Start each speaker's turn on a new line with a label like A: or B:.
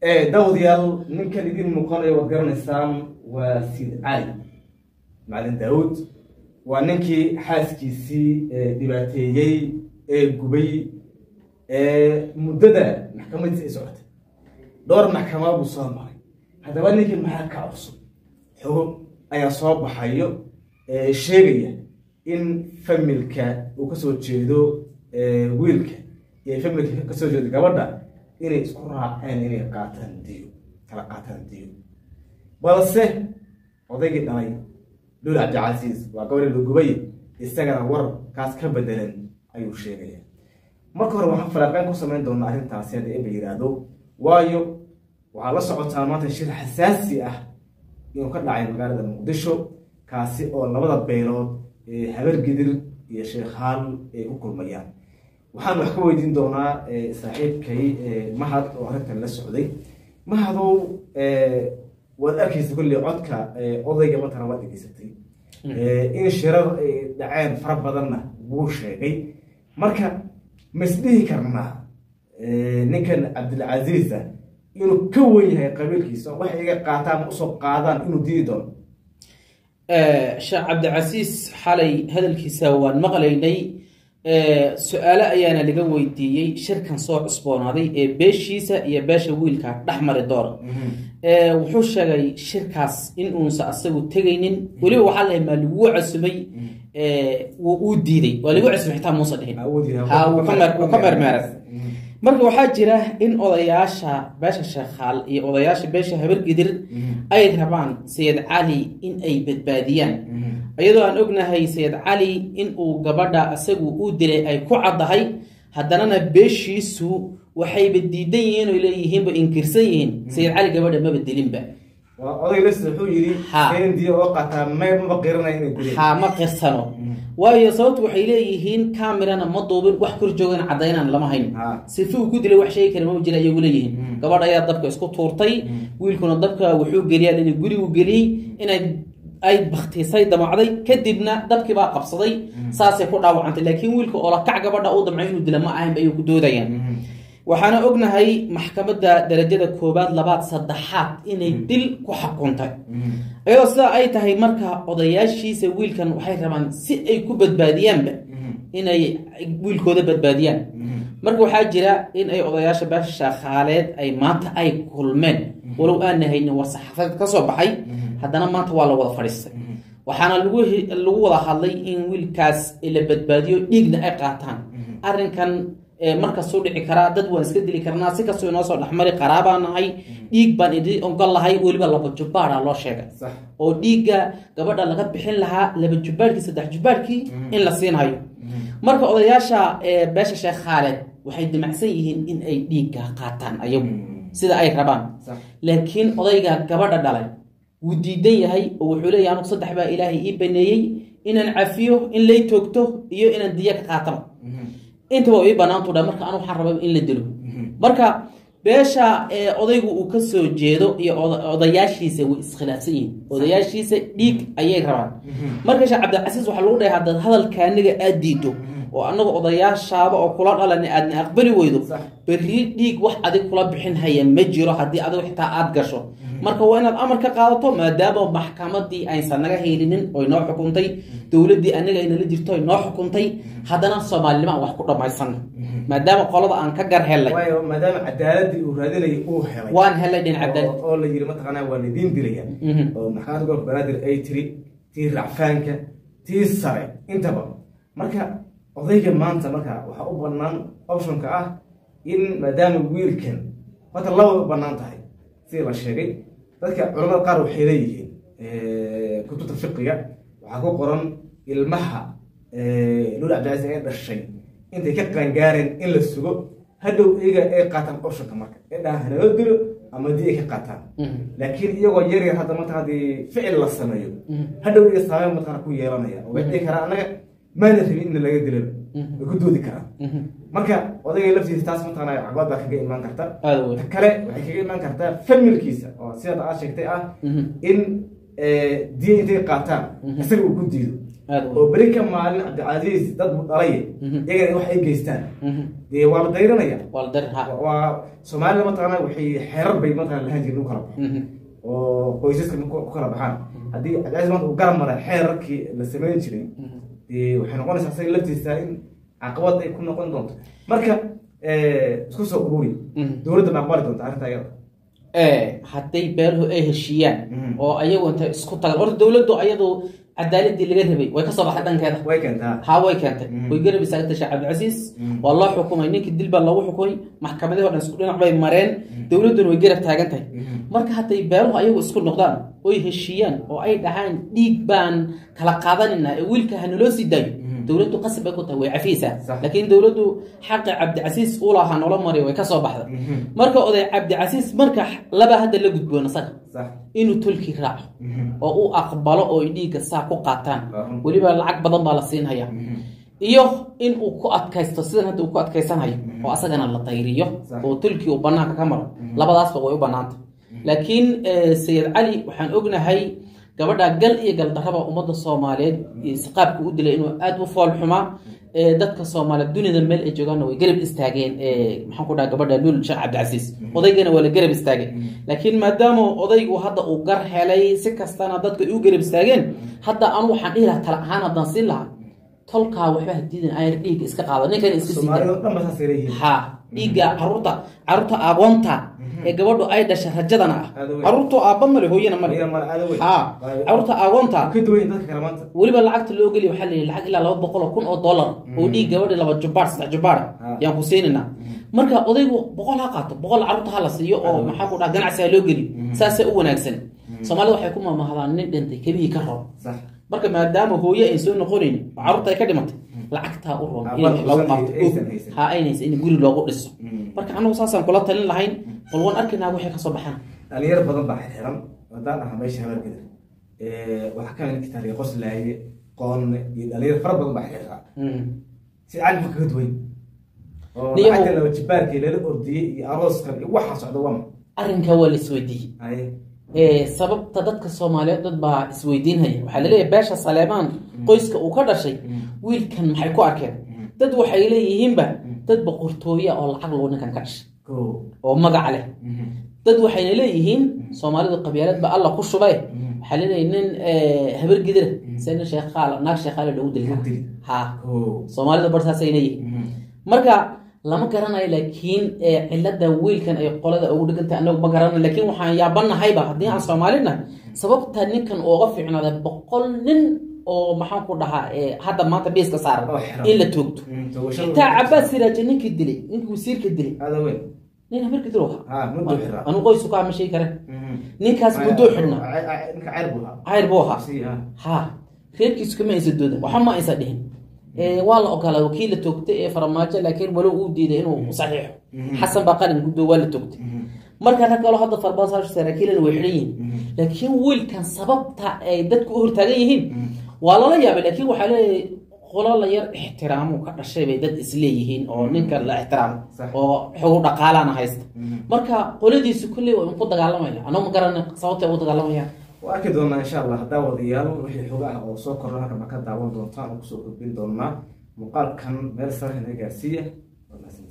A: داوديال من كان يدين مقالة وقرن السام وسيد علي معلن داود وأنكي حاسكي سي دباتيجي قبي مدة محكمة سعود دور محكمة بصامة هذا وأنكي محاكا عصب هو أي صوب حيو شيء إن فملك وكسر جيدو ويلك فملك كسر جيدو قبضة إني إسكورها إني قاتن ديو كلا قاتن ديو بالسه وضيق الناي لول عبد العزيز وقول الجوبي استجر ور كاس كبدلن أيو شيء مركور وحفل أبان كوسمين دون نهر تاسيا دي بيرادو وايو وعلى صعود سامات الشيء حساسي يمكن عين مقالة المقدشو كاسي أو لبضة بيلود هبر قدر يا شيخ حال كل ميان وحن نحكي دين دونا صاحب كي مهد وهرت السعودي مهدو والأركيز كل عدك أضيق مثلا وقت جستي إن شرر دعان فرب بدنا بوشة مركا مسليه كرنا نكن عبد العزيز إنه كوي هي قبيل كيس واحد قاطع مصاب قاعدان إنه ديدون
B: شاع عبد العزيز حالي هذا الكيسوان مغليني سؤال أيانا اللي قوي ديي شركة صوع أسبوعنا هذه بيشيسة يا باشا ويلكا أحمر الدار وحوش جاي شركة إن أنسى أسوي تجينين ولو حلا ما الوعي سمي وودي دي ولو عسمي حتى موصل هنا وكمر معرف marka waxa jira in odayaasha beesha sheekhaal iyo odayaasha beesha habar gidir ay rabaan Sayid Ali in ay badbaadiyaan ayadoo aan ognahay Sayid Ali in uu gabadha asagu uu dilay ay ku cadahay haddana beeshiisu waxay badiidan yihiin oo leeyihiin ba inkirsan yihiin Sayid Ali gabadha ma badilin ba
A: odayga wuxuu yiri in diyo oo qataa ma qiranay inay dilay
B: ma qirsano waayo sababtu waxay leeyihiin kaamirana ma duubin wax kor joogan cadeynaan lama hayn sifuu ku dilay wax shay kale ma jira iyagu leeyihiin gabadha ayaa dabka isku tuurtay wiilkuna dabka wuxuu geliyay in gurigu geliyay inay ay bakhtiisay damacday kadibna dabkii baa qabsaday saasay ku dhaawacantay laakiin wiilka oo la kac gabadha uu damcay inuu dilo ma ahayn bay ku doodayaan waxaana ognahay maxkamadda darajada koobaad labaad saddexaad inay dil ku xukuntay ayadoo sida ay tahay marka odayaashiisa wiilkan waxay rabaan si ay ku badbaadiyaanba inay wiilkooda badbaadiyaan marka waxaa jira in ay odayaasha beesha sheekhaaleed ay maanta ay kulmeen walow aan haynin wasaxafad ka soo baxay haddana maanta waa la wada fadhiistay waxaana lagu wada hadlay in wiilkaas la badbaadiyo dhiigna ay qaataan arrinkan marka soo dhici kara dad waan iska dili karnaa si kastoo inoo soo dhaxmari qaraabanahay dhiig baan idin ogol lahay waliba laba jubaar loo sheegay oo dhiiga gabadha laga bixin lahaa laba jubaarkii saddex jubaarkii in la siinayo marka odayaasha beesha Sheekh Khalid waxay dimacsan yihiin in ay dhiiga qaataan ayagu sida ay rabaan laakiin odayga gabadha dhalay wuu diidan yahay oo wuxuu leeyahay anigu saddex baa Ilaahay ii baneeyay inaan cafiyo in lay toogto iyo inaan diya ka qaato inta waa ii banaantu dha marka anu waxaan rabaa in la dilo marka beesha odaygu uu ka soo jeedo iyo odayaashiisa way iskhilaafsan yihiin odayaashiisa dhiig ayay rabaan marka Sheekh Cabdi Casiis waxa lagu dhahay hadda hadalkaaniga aad diido oo anaga odayaashaaba oo kula dhalan aadna aqbali weydo bari dhiig wax adig kula bixin haya ma jiro hadii adigu xitaa aad gasho marka waa inaad amar ka qaadato maadaama maxkamadii aysan naga heelinin oo inoo xukuntay dawladii anaga ay nala jirto inoo xukuntay haddana Soomaalnimo wax ku dhamaysan maadaama qolada aan ka gar helay
A: waayo maadaama cadaaladii uu raadinay uu helay
B: waan helay din cadaalad
A: oo la yiri ma taqaanaa waa lidin dilaya oo maxkamadda gobolka Banaadir ay tiri tii racfaanka tii sare intaba marka odayga maanta marka waxa u banaan optionka ah in maadaama wiilkan wata laba banaan tahay si la sheegay dadka culimada qaar waxay leeyihiin kutubta fiqiga waxa ku qoran ilmaha lula Cabdi ay dhashay intay ka qaangaareen in la sugo hadhow iyaga ay qaataan optionka marka idhaahna oo dilo ama dii ka qaataan laakiin iyagoo yar yar hadda marka hadii ficil la sameeyo hadhow iyaga saameyn marka ku yeelanaya oo ay kara anaga ما ندري إن لا يدري بكدودي كلام مركا وضعي لفتي تاس مثلا عقبال بحكي إيمان كرتا تكره بحكي إيمان كرتا فيلم الكيسة أو سيادة عاشق تاء إن دي إنتي قاتان يصير وجود ديو وبريكا مع عبد العزيز ضد مطريه يجي waxay geystaan ee waa la dayranaya
B: waa la darha
A: waa Soomaaliya mataqaana waxay xeerar bay mataqaana lahayn jireen kala oo qoysaska ku kala baxaan hadii Cabdi Casiis uu garan maray xeerarkii la sameeyay jiray ee waxay noqonaysaa say laftiisa in caqabad ay ku noqon doonto marka isku soo ururi dawladda ma aqbali doonta arrinta ayada
B: hadday beeruhu ay heshiiyaan oo ayagu inta isku tagaan horta dawladdu ayadu cadaaladii laga rabay way ka soo baxday dhankeeda
A: way keentaa
B: way keentay way garab istaagtay Sheekh Cabdi Casiis waa loo xukumay ninkii dil baa lagu xukumay maxkamadaha oo dhan isku dhinac bay mareen dawladuna way garab taagan tahay marka hadday beeruhu ayagu isku noqdaan oo heshiiyaan oo ay dhahaan dhiig baan kala qaadanina wiilka hanaloo sii daayo dawladdu qasab ay ku tahay way cafiisa laakiin dawladdu xaq Cabdi Casiis uu lahaa nolol maray way ka soo baxday marka oday Cabdi Casiis marka laba hadda la gudboona sax inuu tulki raaco oo uu aqbalo oo dhiiga saa ku qaataan waliba lacag badan baa la siinaya iyo in uu ku adkaysto sidan hadda uu ku adkaysanayo oo asagana la tayriyo oo tulki uu banaanka ka maro labadaasba way u banaanta laakiin Sayid Cali waxaan ognahay gabadha gal iyo gal daraba ummadda Soomaaliyeed isqaabku u dilay inuu aad u fool xuma dadka Soomaaliyeed dunida meel ay joogaan way garab istaageen maxaan ku dhahay gabadha Luul Sheekh Cabdi Casiis odaygana waa la garab istaagay laakiin maadaama odaygu hadda uu gar helay si kastana dadka u garab istaageen hadda aan waxaan dhihi lahaa tala ahaan haddaan siin lahaa tolkaa waxba hadiidan ay dhiig iska qaado ninkan iska
A: Soomaaliyeed dhan baa saarayeen
B: ha dhiiga caruurta aqoonta ee gabadhu ay dhashay rajadana caruurtu aabba male hooyana male ha caruurta aqoonta
A: ka duwan dadka kale maanta
B: waliba lacagta loo geliyo waxa la yiraahdaa lacag ilaa 200,000 oo dollar oo dhiig gabadha laba jubaar saddex jubaar yaan ku siinina marka odaygu 100 ha qaato 100 caruurta ha la siiyo oo maxaa ku dhaca ganacsiga loo geliyo saas u wanaagsan Soomaalidu waxay ku maamahdaan nin dhintay kabii ka roob sax marka maadaama hooyo ay soo noqoneen caruurta ay ka dhimatay lacagta u roon lagu qaato ha aynaysa in guri loogu dhiso marka anagu saasaan kula talin lahayn walwan arkina waxay ka soo baxaan
A: dhalinyar badan baa xiran wadaan ah meesha habargada waxa ka mid taariikh qoslaaye qoon iyo dhalinyar fara badan baa xiran si aan ka duway oo lacagta la wajibaarkii la ordiyay iyo arooskan iyo waxa socda waa
B: arrinka waa la isweydiiyay sababta dadka Soomaaliyeed dad baa isweydiinaya waxa la leeyahay beesha Saleemaan qoyska uu ka dhashay wiilkan maxay ku arkeen dad waxay leeyihiin dad boqortooyo oo lacag loo ninkan ka dhashay oo magac leh dad waxay leeyihiin Soomaalidu qabyaalad ba Allah ku shubay waxa la leeyahay nin habar gidir sayna Sheekh Khaala naag Sheekh Khaala lagu dilay ha Soomaalidu bartaasay leeyihiin marka lama garanayo laakiin cilada wiilkan ay qolada ugu dhigantay anagu ma garanayo laakiin waxaan yaabanahay hadii aan Soomaalina sababta ninkan ooga fiicnaada 100 nin oo maxaan ku dhahaa hadda maanta beeska saaran in la toogto inta Cabbaas Siraaj ninkii dilay ninkii wasiirka dilay
A: aadaweyn
B: nin markii diro
A: muddo xira
B: anu qoysu ka ma sheegi kare ninkaas muddo xirna
A: ninka
B: cayr buu ha reerkiisu kama aysan doodan waxa ma aysan dhihin waa la ogolaaday wakiil toogtay farmaajo laakiin walo uu diiday inuu saxiixo xasan baqalin gudo waa la toogtay marka rag kale hadda farbaasaash saraakiilna way xirayeen laakiin wiilkan sababta ay dadku u hortaagan yihiin waa la yaabay laakiin waxa leeyahay qolal yar ixtiraamo ka dhashay bay dad isleeyihiin oo ninka la ixtiraamo oo xoog dhaqaalana haysta marka qoladiisu kulli way ku dagaalamaya anoo ma garanay sababta ay u dagaalamayaan
A: وأكيد إن شاء الله هذا وديال وحي حقها أو صوكر لها كما كان دعوان دونتان وكسو قبين دوننا مقال كان مرسل هنا جارسية